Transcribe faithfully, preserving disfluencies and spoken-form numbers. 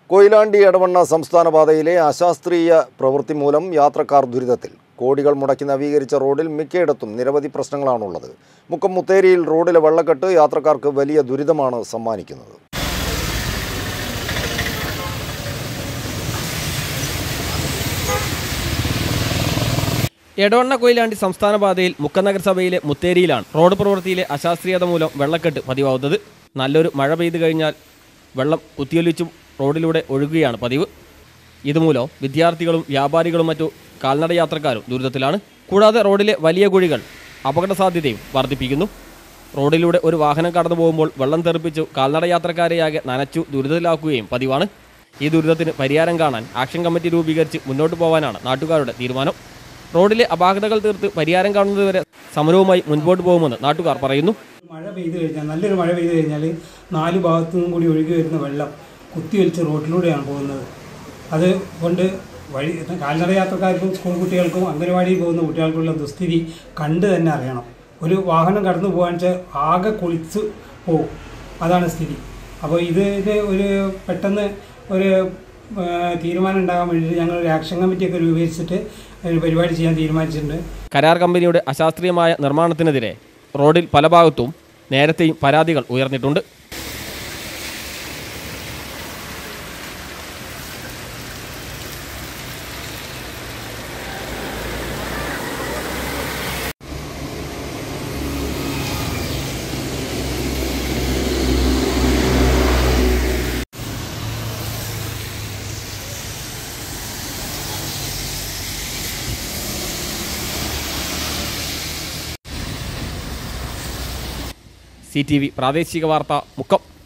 കൊയിലാണ്ടി എടവണ്ണ സംസ്ഥാന പാതയിലെ അശാസ്ത്രീയ പ്രവൃത്തി മൂലം യാത്രക്കാർ ദുരിതത്തിൽ. കോടികൾ മുടക്കി നവീകരിച്ച റോഡിൽ മിക്കയിടത്തും നിരവധി പ്രശ്നങ്ങളാണുള്ളത്. മുക്കം മുത്തേരിയിൽ റോഡിലെ വെള്ളക്കെട്ട് യാത്രക്കാർക്ക് വലിയ ദുരിതമാണ് സമ്മാനിക്കുന്നത്. എടവണ്ണ കൊയിലാണ്ടി സംസ്ഥാന പാതയിൽ മുക്കം നഗരസഭയിലെ മുത്തേരിയിലാണ് റോഡ് പ്രവൃത്തിയിലെ അശാസ്ത്രീയത മൂലം വെള്ളക്കെട്ട് പതിവാകുന്നത്. നല്ലൊരു മഴ പെയ്തു കഴിഞ്ഞാൽ വെള്ളം കുത്തിയൊലിച്ചും റോഡിലൂടെ ഒഴുകുകയാണ് പതിവ്. ഇതുമൂലം വിദ്യാർത്ഥികളും വ്യാപാരികളും മറ്റു കാൽനട യാത്രക്കാരും ദുരിതത്തിലാണ്. കൂടാതെ റോഡിലെ വലിയ കുഴികൾ അപകട സാധ്യതയും വർദ്ധിപ്പിക്കുന്നു. റോഡിലൂടെ ഒരു വാഹനം കടന്നു പോകുമ്പോൾ വെള്ളം തെറിപ്പിച്ചു കാൽനട യാത്രക്കാരെയാകെ നനച്ചു ദുരിതത്തിലാക്കുകയും പതിവാണ്. ഈ ദുരിതത്തിന് പരിഹാരം കാണാൻ ആക്ഷൻ കമ്മിറ്റി രൂപീകരിച്ച് മുന്നോട്ട് പോകാനാണ് നാട്ടുകാരുടെ തീരുമാനം. റോഡിലെ അപാകതകൾ തീർത്ത് പരിഹാരം കാണുന്നതുവരെ സമരവുമായി മുൻപോട്ട് പോകുമെന്ന് നാട്ടുകാർ പറയുന്നു. മഴ പെയ്തു കഴിഞ്ഞാൽ നല്ലൊരു മഴ പെയ്തു കഴിഞ്ഞാൽ നാല് ഭാഗത്തു നിന്നും കൂടി ഒഴുകി വരുന്ന വെള്ളം കുത്തിയൊലിച്ച് റോഡിലൂടെയാണ് പോകുന്നത്. അത് കൊണ്ട് വഴി കാൽനട യാത്രക്കാർക്കും സ്കൂൾ കുട്ടികൾക്കും അംഗനവാടിയിൽ പോകുന്ന കുട്ടികൾക്കുള്ള ദുസ്ഥിതി കണ്ട് തന്നെ അറിയണം. ഒരു വാഹനം കടന്നു പോകാൻ വെച്ചാൽ ആകെ കുളിച്ച് പോകും, അതാണ് സ്ഥിതി. അപ്പോൾ ഇതിന് ഒരു പെട്ടെന്ന് ഒരു തീരുമാനം ഉണ്ടാകാൻ വേണ്ടിയിട്ട് ഞങ്ങൾ ഒരു ആക്ഷൻ കമ്മിറ്റിയൊക്കെ രൂപീകരിച്ചിട്ട് ഒരു പരിപാടി ചെയ്യാൻ തീരുമാനിച്ചിട്ടുണ്ട്. കരാർ കമ്പനിയുടെ അശാസ്ത്രീയമായ നിർമ്മാണത്തിനെതിരെ റോഡിൽ പല ഭാഗത്തും നേരത്തെയും പരാതികൾ ഉയർന്നിട്ടുണ്ട്. സി ടി വി പ്രാദേശിക വാർത്ത മുക്കം.